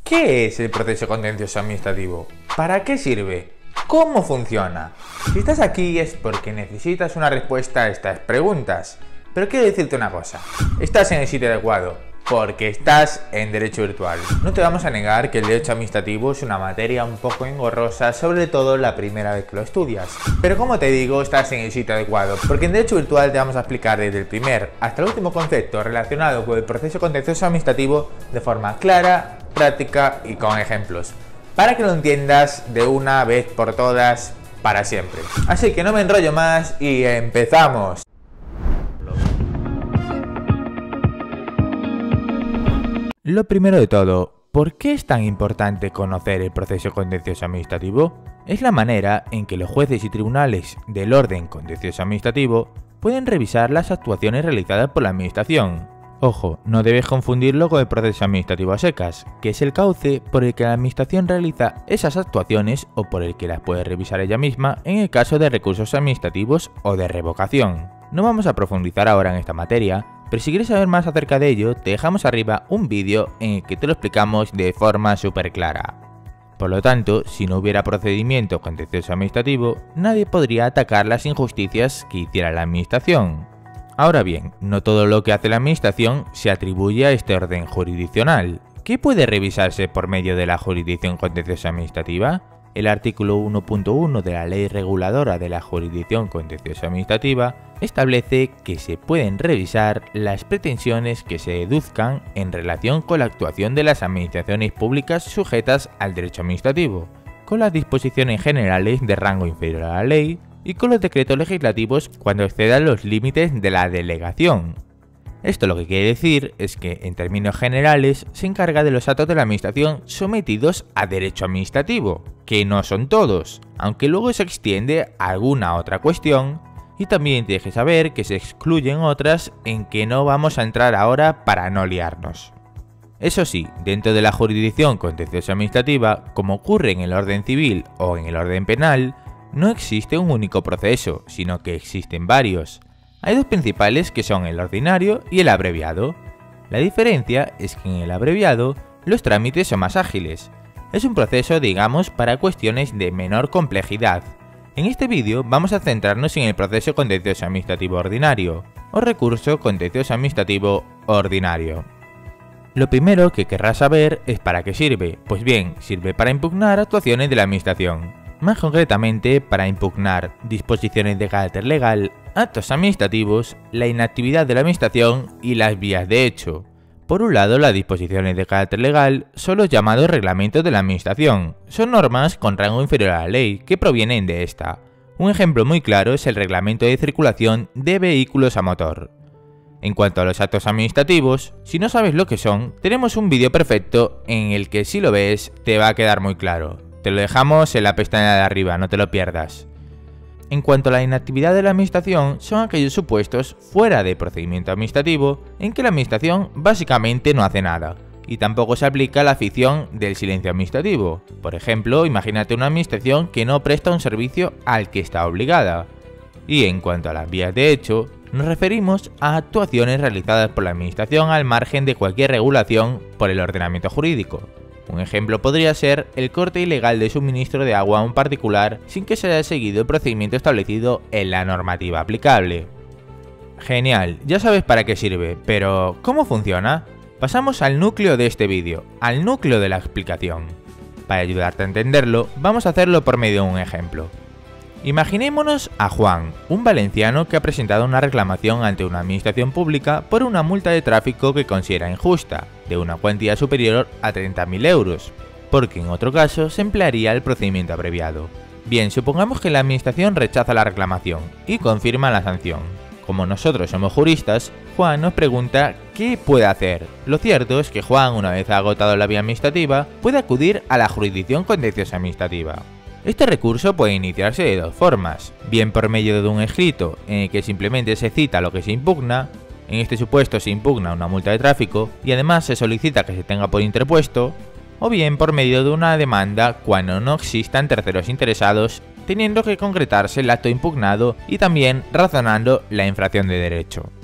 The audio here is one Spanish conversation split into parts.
¿Qué es el proceso contencioso administrativo? ¿Para qué sirve? ¿Cómo funciona? Si estás aquí es porque necesitas una respuesta a estas preguntas. Pero quiero decirte una cosa, estás en el sitio adecuado, porque estás en Derecho Virtual. No te vamos a negar que el derecho administrativo es una materia un poco engorrosa, sobre todo la primera vez que lo estudias. Pero como te digo, estás en el sitio adecuado, porque en Derecho Virtual te vamos a explicar desde el primer hasta el último concepto relacionado con el proceso contencioso administrativo de forma clara, práctica y con ejemplos, para que lo entiendas de una vez por todas para siempre. Así que no me enrollo más y empezamos. Lo primero de todo, ¿por qué es tan importante conocer el proceso contencioso administrativo? Es la manera en que los jueces y tribunales del orden contencioso administrativo pueden revisar las actuaciones realizadas por la administración. Ojo, no debes confundirlo con el proceso administrativo a secas, que es el cauce por el que la administración realiza esas actuaciones o por el que las puede revisar ella misma en el caso de recursos administrativos o de revocación. No vamos a profundizar ahora en esta materia, pero si quieres saber más acerca de ello, te dejamos arriba un vídeo en el que te lo explicamos de forma súper clara. Por lo tanto, si no hubiera procedimiento contencioso administrativo, nadie podría atacar las injusticias que hiciera la administración. Ahora bien, no todo lo que hace la administración se atribuye a este orden jurisdiccional. ¿Qué puede revisarse por medio de la jurisdicción contenciosa administrativa? El artículo 1.1 de la Ley Reguladora de la Jurisdicción Contenciosa Administrativa establece que se pueden revisar las pretensiones que se deduzcan en relación con la actuación de las administraciones públicas sujetas al derecho administrativo, con las disposiciones generales de rango inferior a la ley y con los decretos legislativos cuando excedan los límites de la delegación. Esto lo que quiere decir es que, en términos generales, se encarga de los actos de la administración sometidos a derecho administrativo, que no son todos, aunque luego se extiende a alguna otra cuestión, y también tienes que saber que se excluyen otras en que no vamos a entrar ahora para no liarnos. Eso sí, dentro de la jurisdicción contenciosa administrativa, como ocurre en el orden civil o en el orden penal, no existe un único proceso, sino que existen varios. Hay dos principales que son el ordinario y el abreviado. La diferencia es que en el abreviado los trámites son más ágiles. Es un proceso, digamos, para cuestiones de menor complejidad. En este vídeo vamos a centrarnos en el proceso contencioso administrativo ordinario, o recurso contencioso administrativo ordinario. Lo primero que querrás saber es para qué sirve. Pues bien, sirve para impugnar actuaciones de la administración. Más concretamente, para impugnar disposiciones de carácter legal, actos administrativos, la inactividad de la administración y las vías de hecho. Por un lado, las disposiciones de carácter legal son los llamados reglamentos de la administración. Son normas con rango inferior a la ley que provienen de esta. Un ejemplo muy claro es el reglamento de circulación de vehículos a motor. En cuanto a los actos administrativos, si no sabes lo que son, tenemos un vídeo perfecto en el que si lo ves te va a quedar muy claro. Te lo dejamos en la pestaña de arriba, no te lo pierdas. En cuanto a la inactividad de la administración, son aquellos supuestos fuera de procedimiento administrativo en que la administración básicamente no hace nada, y tampoco se aplica la ficción del silencio administrativo. Por ejemplo, imagínate una administración que no presta un servicio al que está obligada. Y en cuanto a las vías de hecho, nos referimos a actuaciones realizadas por la administración al margen de cualquier regulación por el ordenamiento jurídico. Un ejemplo podría ser el corte ilegal de suministro de agua a un particular sin que se haya seguido el procedimiento establecido en la normativa aplicable. Genial, ya sabes para qué sirve, pero ¿cómo funciona? Pasamos al núcleo de este vídeo, al núcleo de la explicación. Para ayudarte a entenderlo, vamos a hacerlo por medio de un ejemplo. Imaginémonos a Juan, un valenciano que ha presentado una reclamación ante una administración pública por una multa de tráfico que considera injusta, de una cuantía superior a 30.000 euros, porque en otro caso se emplearía el procedimiento abreviado. Bien, supongamos que la administración rechaza la reclamación y confirma la sanción. Como nosotros somos juristas, Juan nos pregunta qué puede hacer. Lo cierto es que Juan, una vez agotado la vía administrativa, puede acudir a la jurisdicción contenciosa administrativa. Este recurso puede iniciarse de dos formas, bien por medio de un escrito en el que simplemente se cita lo que se impugna, en este supuesto se impugna una multa de tráfico y además se solicita que se tenga por interpuesto, o bien por medio de una demanda cuando no existan terceros interesados, teniendo que concretarse el acto impugnado y también razonando la infracción de derecho.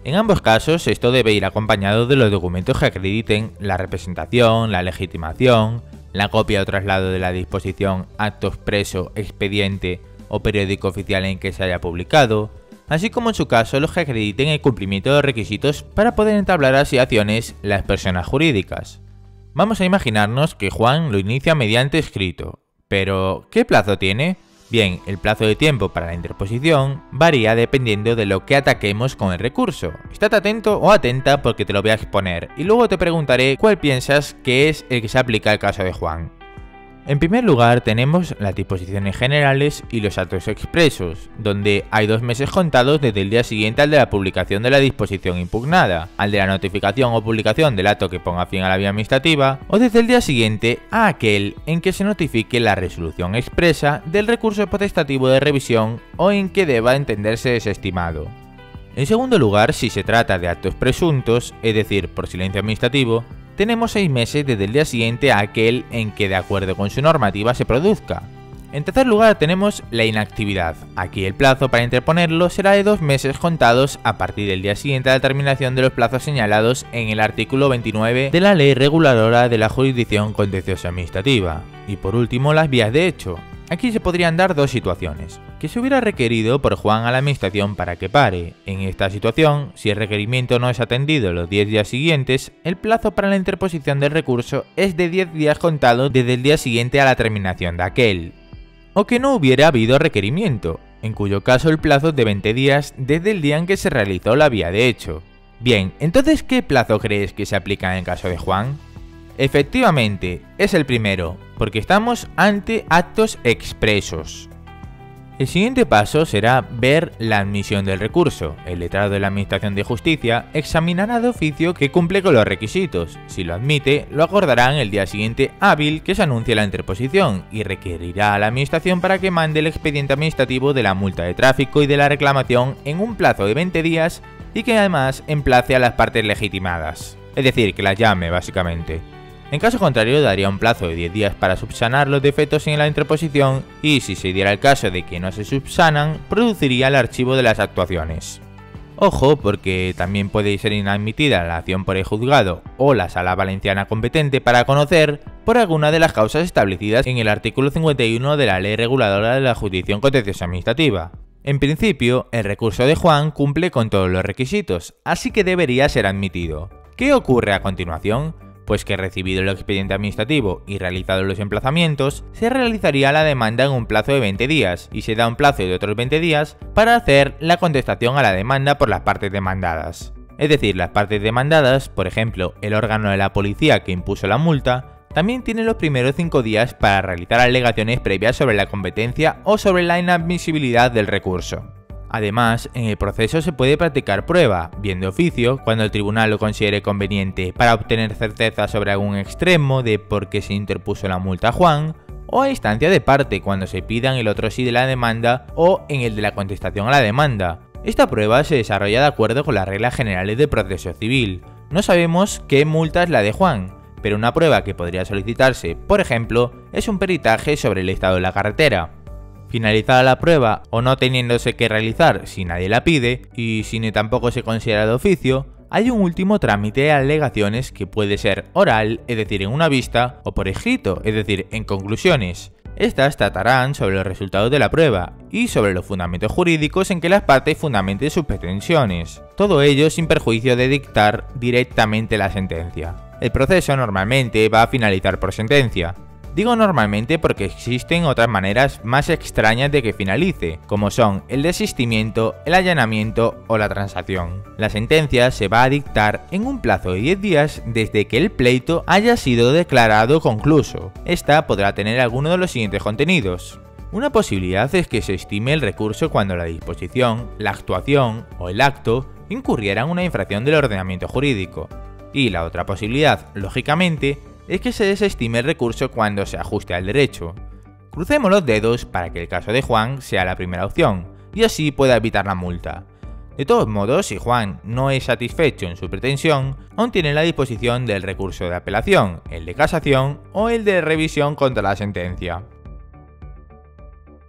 En ambos casos, esto debe ir acompañado de los documentos que acrediten la representación, la legitimación, la copia o traslado de la disposición, acto expreso, expediente o periódico oficial en que se haya publicado, así como en su caso los que acrediten el cumplimiento de los requisitos para poder entablar así acciones las personas jurídicas. Vamos a imaginarnos que Juan lo inicia mediante escrito, pero ¿qué plazo tiene? Bien, el plazo de tiempo para la interposición varía dependiendo de lo que ataquemos con el recurso. Estate atento o atenta porque te lo voy a exponer y luego te preguntaré cuál piensas que es el que se aplica al caso de Juan. En primer lugar tenemos las disposiciones generales y los actos expresos, donde hay 2 meses contados desde el día siguiente al de la publicación de la disposición impugnada, al de la notificación o publicación del acto que ponga fin a la vía administrativa, o desde el día siguiente a aquel en que se notifique la resolución expresa del recurso potestativo de revisión o en que deba entenderse desestimado. En segundo lugar, si se trata de actos presuntos, es decir, por silencio administrativo, tenemos 6 meses desde el día siguiente a aquel en que de acuerdo con su normativa se produzca. En tercer lugar tenemos la inactividad. Aquí el plazo para interponerlo será de 2 meses contados a partir del día siguiente a la terminación de los plazos señalados en el artículo 29 de la Ley Reguladora de la Jurisdicción Contenciosa Administrativa. Y por último, las vías de hecho. Aquí se podrían dar 2 situaciones. Que se hubiera requerido por Juan a la administración para que pare. En esta situación, si el requerimiento no es atendido los 10 días siguientes, el plazo para la interposición del recurso es de 10 días contados desde el día siguiente a la terminación de aquel. O que no hubiera habido requerimiento, en cuyo caso el plazo es de 20 días desde el día en que se realizó la vía de hecho. Bien, entonces ¿qué plazo crees que se aplica en el caso de Juan? Efectivamente, es el primero, porque estamos ante actos expresos. El siguiente paso será ver la admisión del recurso. El letrado de la Administración de Justicia examinará de oficio que cumple con los requisitos. Si lo admite, lo acordará en el día siguiente hábil que se anuncie la interposición y requerirá a la Administración para que mande el expediente administrativo de la multa de tráfico y de la reclamación en un plazo de 20 días y que además emplace a las partes legitimadas. Es decir, que las llame básicamente. En caso contrario, daría un plazo de 10 días para subsanar los defectos en la interposición y, si se diera el caso de que no se subsanan, produciría el archivo de las actuaciones. Ojo, porque también puede ser inadmitida la acción por el juzgado o la sala valenciana competente para conocer por alguna de las causas establecidas en el artículo 51 de la Ley Reguladora de la Jurisdicción Contenciosa Administrativa. En principio, el recurso de Juan cumple con todos los requisitos, así que debería ser admitido. ¿Qué ocurre a continuación? Pues que recibido el expediente administrativo y realizados los emplazamientos, se realizaría la demanda en un plazo de 20 días y se da un plazo de otros 20 días para hacer la contestación a la demanda por las partes demandadas. Es decir, las partes demandadas, por ejemplo, el órgano de la policía que impuso la multa, también tiene los primeros 5 días para realizar alegaciones previas sobre la competencia o sobre la inadmisibilidad del recurso. Además, en el proceso se puede practicar prueba, bien de oficio, cuando el tribunal lo considere conveniente para obtener certeza sobre algún extremo de por qué se interpuso la multa a Juan, o a instancia de parte cuando se pida en el otro sí de la demanda o en el de la contestación a la demanda. Esta prueba se desarrolla de acuerdo con las reglas generales del proceso civil. No sabemos qué multa es la de Juan, pero una prueba que podría solicitarse, por ejemplo, es un peritaje sobre el estado de la carretera. Finalizada la prueba o no teniéndose que realizar si nadie la pide y si ni tampoco se considera de oficio, hay un último trámite de alegaciones que puede ser oral, es decir, en una vista, o por escrito, es decir, en conclusiones. Estas tratarán sobre los resultados de la prueba y sobre los fundamentos jurídicos en que las partes fundamenten sus pretensiones. Todo ello sin perjuicio de dictar directamente la sentencia. El proceso normalmente va a finalizar por sentencia. Digo normalmente porque existen otras maneras más extrañas de que finalice, como son el desistimiento, el allanamiento o la transacción. La sentencia se va a dictar en un plazo de 10 días desde que el pleito haya sido declarado concluso. Esta podrá tener alguno de los siguientes contenidos. Una posibilidad es que se estime el recurso cuando la disposición, la actuación o el acto incurriera en una infracción del ordenamiento jurídico. Y la otra posibilidad, lógicamente, es que se desestime el recurso cuando se ajuste al derecho. Crucemos los dedos para que el caso de Juan sea la primera opción, y así pueda evitar la multa. De todos modos, si Juan no es satisfecho en su pretensión, aún tiene la disposición del recurso de apelación, el de casación o el de revisión contra la sentencia.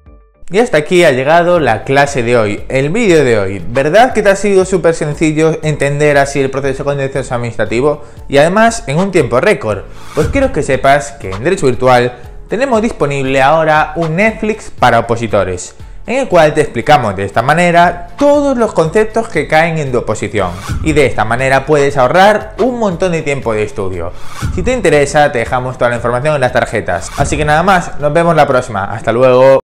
Y hasta aquí ha llegado la clase de hoy, el vídeo de hoy. ¿Verdad que te ha sido súper sencillo entender así el proceso contencioso administrativo? Y además en un tiempo récord. Pues quiero que sepas que en Derecho Virtual tenemos disponible ahora un Netflix para opositores, en el cual te explicamos de esta manera todos los conceptos que caen en tu oposición. Y de esta manera puedes ahorrar un montón de tiempo de estudio. Si te interesa, te dejamos toda la información en las tarjetas. Así que nada más, nos vemos la próxima. Hasta luego.